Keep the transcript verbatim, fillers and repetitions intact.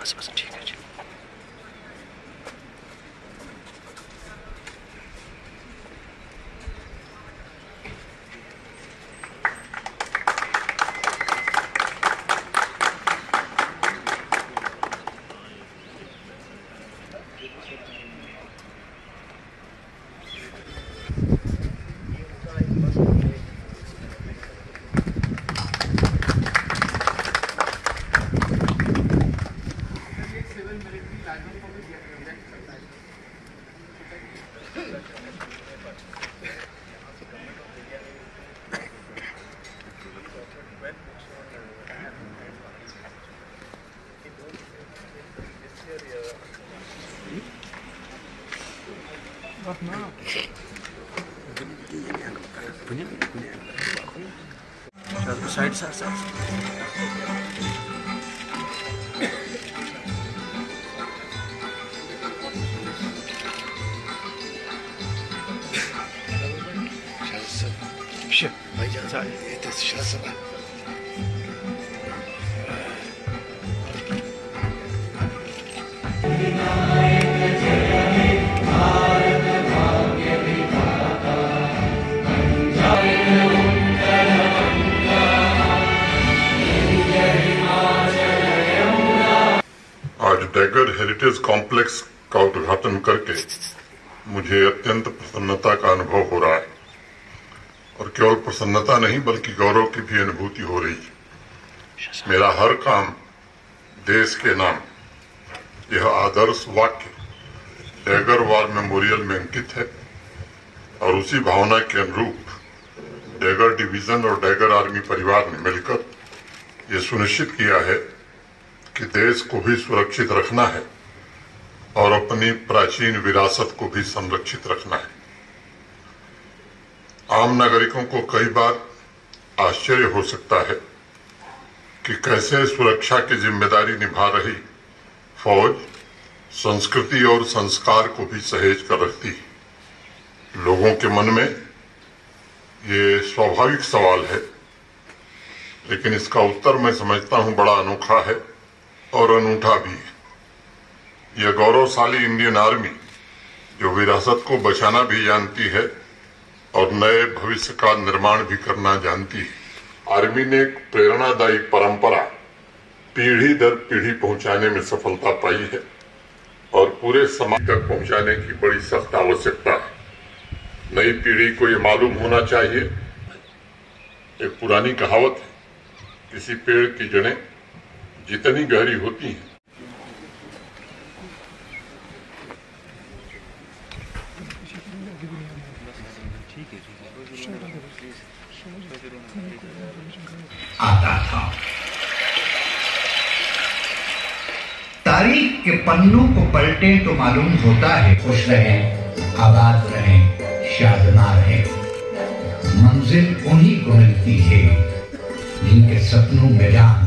बस बस ठीक है जी। Side side side Şey, bayağı yetes şansı var. आज डैगर हेरिटेज कॉम्प्लेक्स का उद्घाटन करके मुझे अत्यंत प्रसन्नता का अनुभव हो रहा है और केवल प्रसन्नता नहीं बल्कि गौरव की भी अनुभूति हो रही है। मेरा हर काम देश के नाम यह आदर्श वाक्य डैगर वॉर मेमोरियल में अंकित है और उसी भावना के अनुरूप डैगर डिवीजन और डैगर आर्मी परिवार ने मिलकर ये सुनिश्चित किया है कि देश को भी सुरक्षित रखना है और अपनी प्राचीन विरासत को भी संरक्षित रखना है। आम नागरिकों को कई बार आश्चर्य हो सकता है कि कैसे सुरक्षा की जिम्मेदारी निभा रही फौज संस्कृति और संस्कार को भी सहेज कर रखती है। लोगों के मन में ये स्वाभाविक सवाल है, लेकिन इसका उत्तर मैं समझता हूं बड़ा अनोखा है और अनूठा भी है। यह गौरवशाली इंडियन आर्मी जो विरासत को बचाना भी जानती है और नए भविष्य का निर्माण भी करना जानती है। आर्मी ने एक प्रेरणादायी परंपरा पीढ़ी दर पीढ़ी पहुंचाने में सफलता पाई है और पूरे समाज तक पहुंचाने की बड़ी सख्त आवश्यकता है। नई पीढ़ी को ये मालूम होना चाहिए, एक पुरानी कहावत है, किसी पेड़ की जड़ें जितनी गहरी होती हैं आता था। तारीख के पन्नों को पलटे तो मालूम होता है खुश रहें, आबाद रहें, शादना रहें। मंजिल उन्हीं को मिलती है जिनके सपनों में जान